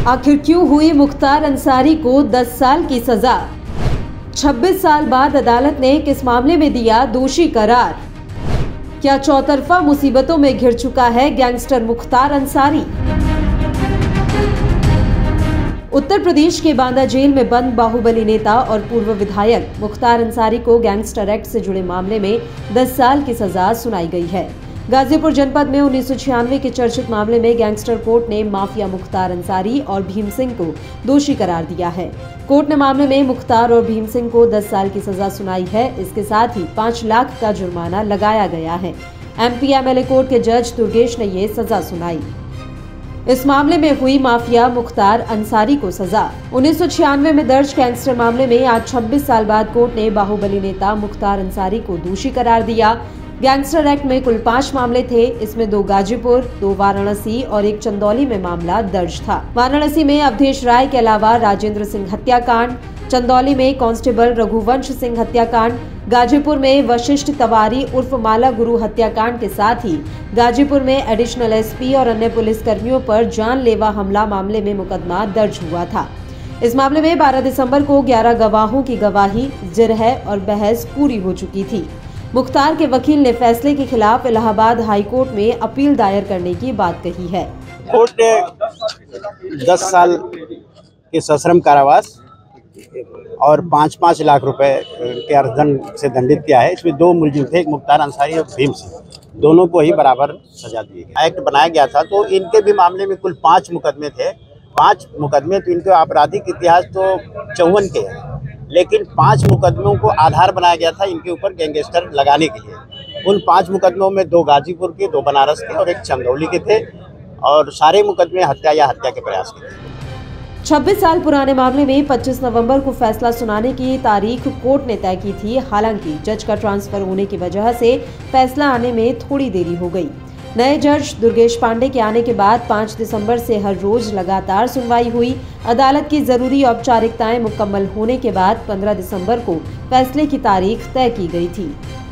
आखिर क्यों हुई मुख्तार अंसारी को 10 साल की सजा? 26 साल बाद अदालत ने किस मामले में दिया दोषी करार? क्या चौतरफा मुसीबतों में घिर चुका है गैंगस्टर मुख्तार अंसारी? उत्तर प्रदेश के बांदा जेल में बंद बाहुबली नेता और पूर्व विधायक मुख्तार अंसारी को गैंगस्टर एक्ट से जुड़े मामले में 10 साल की सजा सुनाई गई है। गाजीपुर जनपद में 1996 के चर्चित मामले में गैंगस्टर कोर्ट ने माफिया मुख्तार अंसारी और भीम सिंह को दोषी करार दिया है। कोर्ट ने मामले में मुख्तार और भीम सिंह को 10 साल की सजा सुनाई है। इसके साथ ही 5 लाख का जुर्माना लगाया गया है। एमपी एमएलए कोर्ट के जज दुर्गेश ने ये सजा सुनाई। इस मामले में हुई माफिया मुख्तार अंसारी को सजा। 1996 में दर्ज गैंगस्टर मामले में आज 26 साल बाद कोर्ट ने बाहुबली नेता मुख्तार अंसारी को दोषी करार दिया। गैंगस्टर एक्ट में कुल 5 मामले थे। इसमें 2 गाजीपुर, 2 वाराणसी और 1 चंदौली में मामला दर्ज था। वाराणसी में अवधेश राय के अलावा राजेंद्र सिंह हत्याकांड, चंदौली में कांस्टेबल रघुवंश सिंह हत्याकांड, गाजीपुर में वशिष्ठ तवारी उर्फ माला गुरु हत्याकांड के साथ ही गाजीपुर में एडिशनल एसपी और अन्य पुलिस कर्मियों पर जानलेवा हमला मामले में मुकदमा दर्ज हुआ था। इस मामले में 12 दिसंबर को 11 गवाहों की गवाही, जिरह और बहस पूरी हो चुकी थी। मुख्तार के वकील ने फैसले के खिलाफ इलाहाबाद हाई कोर्ट में अपील दायर करने की बात कही है। कोर्ट ने 10 साल के सश्रम कारावास और 5-5 लाख रुपए के अर्थदंड से दंडित किया है। इसमें 2 मुलजिम थे, एक मुख्तार अंसारी और भीम सिंह, दोनों को ही बराबर सजा दी गई। एक्ट बनाया गया था तो इनके भी मामले में कुल 5 मुकदमे थे। 5 मुकदमे तो इनके आपराधिक इतिहास तो 54 के हैं, लेकिन 5 मुकदमों को आधार बनाया गया था इनके ऊपर गैंगस्टर लगाने के लिए। उन 5 मुकदमों में 2 गाजीपुर के, 2 बनारस के और 1 चंदौली के थे और सारे मुकदमे हत्या या हत्या के प्रयास के थे। 26 साल पुराने मामले में 25 नवंबर को फैसला सुनाने की तारीख कोर्ट ने तय की थी। हालांकि जज का ट्रांसफर होने की वजह से फैसला आने में थोड़ी देरी हो गई। नए जज दुर्गेश पांडे के आने के बाद 5 दिसंबर से हर रोज लगातार सुनवाई हुई। अदालत की जरूरी औपचारिकताएं मुकम्मल होने के बाद 15 दिसंबर को फैसले की तारीख तय की गई थी।